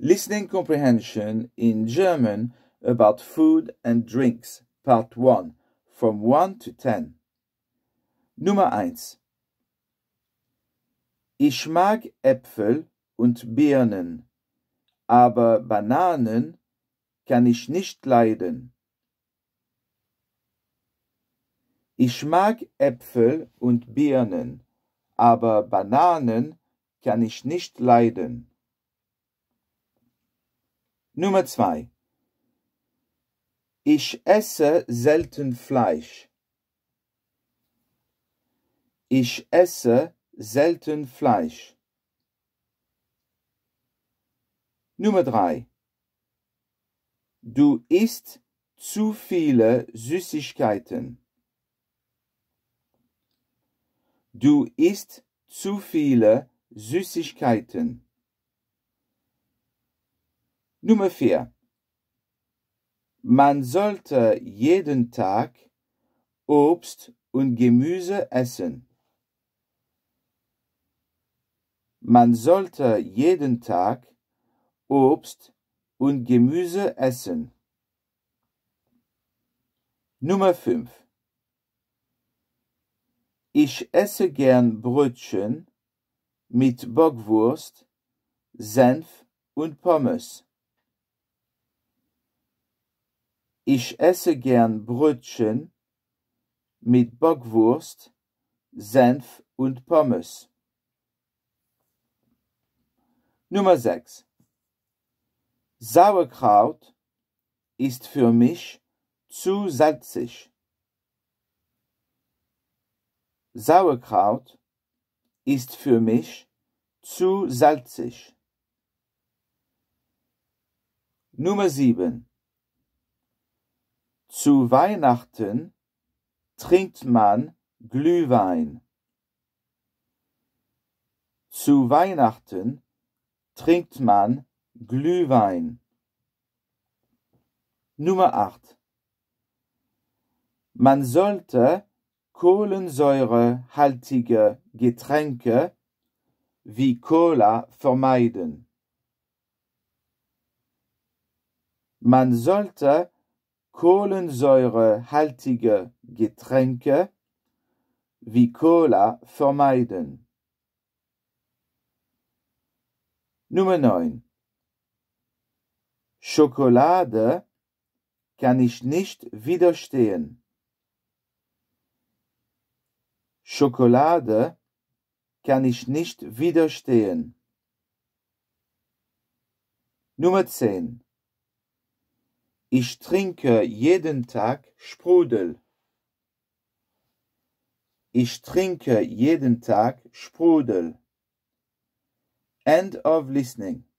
Listening Comprehension in German about food and drinks, Part 1, from 1 to 10. Nummer 1. Ich mag Äpfel und Birnen, aber Bananen kann ich nicht leiden. Ich mag Äpfel und Birnen, aber Bananen kann ich nicht leiden. Nummer 2. Ich esse selten Fleisch. Ich esse selten Fleisch. Nummer 3. Du isst zu viele Süßigkeiten. Du isst zu viele Süßigkeiten. Nummer 4. Man sollte jeden Tag Obst und Gemüse essen. Man sollte jeden Tag Obst und Gemüse essen. Nummer 5. Ich esse gern Brötchen mit Bockwurst, Senf und Pommes. Ich esse gern Brötchen mit Bockwurst, Senf und Pommes. Nummer 6. Sauerkraut ist für mich zu salzig. Sauerkraut ist für mich zu salzig. Nummer 7. Zu Weihnachten trinkt man Glühwein. Zu Weihnachten trinkt man Glühwein. Nummer 8. Man sollte kohlensäurehaltige Getränke wie Cola vermeiden. Man sollte kohlensäurehaltige Getränke wie Cola vermeiden. Nummer 9. Schokolade kann ich nicht widerstehen. Schokolade kann ich nicht widerstehen. Nummer 10. Ich trinke jeden Tag Sprudel. Ich trinke jeden Tag Sprudel. End of listening.